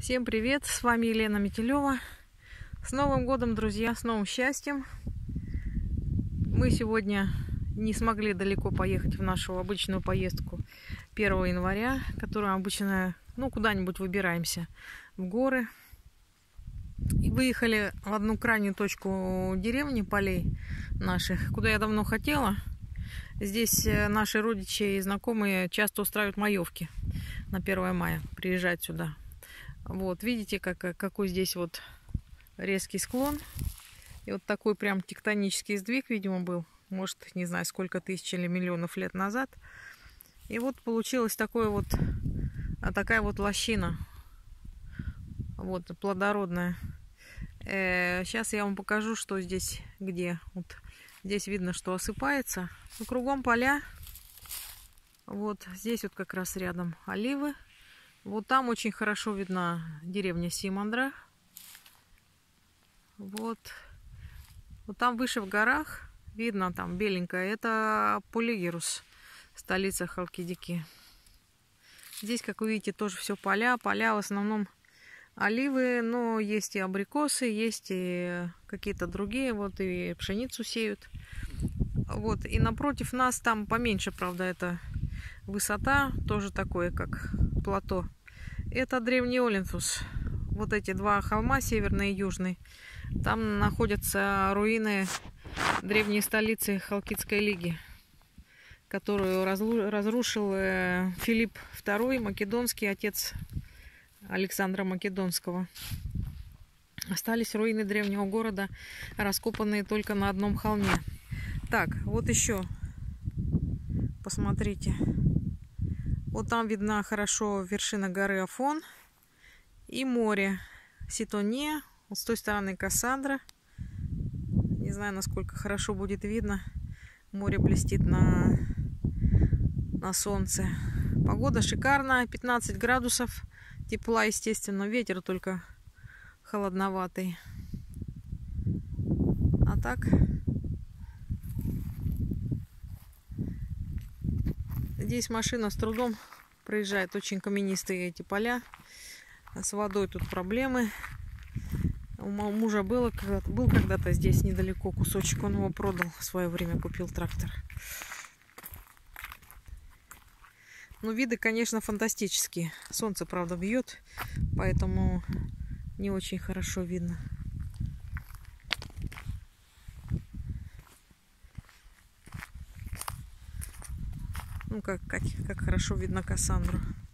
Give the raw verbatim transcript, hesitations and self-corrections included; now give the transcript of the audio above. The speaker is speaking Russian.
Всем привет, с вами Елена Метелева. С Новым годом, друзья, с новым счастьем. Мы сегодня не смогли далеко поехать в нашу обычную поездку первого января, которую обычно, ну, куда-нибудь выбираемся в горы. И выехали в одну крайнюю точку деревни, полей наших, куда я давно хотела. Здесь наши родичи и знакомые часто устраивают маевки на первое мая, приезжать сюда. Вот, видите, как, какой здесь вот резкий склон. И вот такой прям тектонический сдвиг, видимо, был. Может, не знаю, сколько тысяч или миллионов лет назад. И вот получилась такое вот, а такая вот лощина. Вот, плодородная. Э, сейчас я вам покажу, что здесь, где. Вот здесь видно, что осыпается. Ну, кругом поля. Вот здесь вот как раз рядом оливы. Вот там очень хорошо видна деревня Симандра. Вот. Вот там выше в горах видно, там беленькая, это Полигерус, столица Халкидики. Здесь, как вы видите, тоже все поля. Поля в основном оливы, но есть и абрикосы, есть и какие-то другие. Вот и пшеницу сеют. Вот. И напротив нас там поменьше, правда, это высота, тоже такое, как плато. Это древний Олинфус. Вот эти два холма, северный и южный. Там находятся руины древней столицы Халкидской лиги, которую разрушил Филипп второй, македонский, отец Александра Македонского. Остались руины древнего города, раскопанные только на одном холме. Так, вот еще. Посмотрите. Вот там видна хорошо вершина горы Афон и море Ситония. Вот с той стороны Кассандра. Не знаю, насколько хорошо будет видно. Море блестит на, на солнце. Погода шикарная, пятнадцать градусов. Тепла, естественно. Ветер только холодноватый. А так... Здесь машина с трудом проезжает, очень каменистые эти поля. С водой тут проблемы. У мужа было, был когда-то здесь недалеко кусочек, он его продал, в свое время купил трактор. Но виды, конечно, фантастические. Солнце, правда, бьет, поэтому не очень хорошо видно. Ну, как, как, как хорошо видно Кассандру.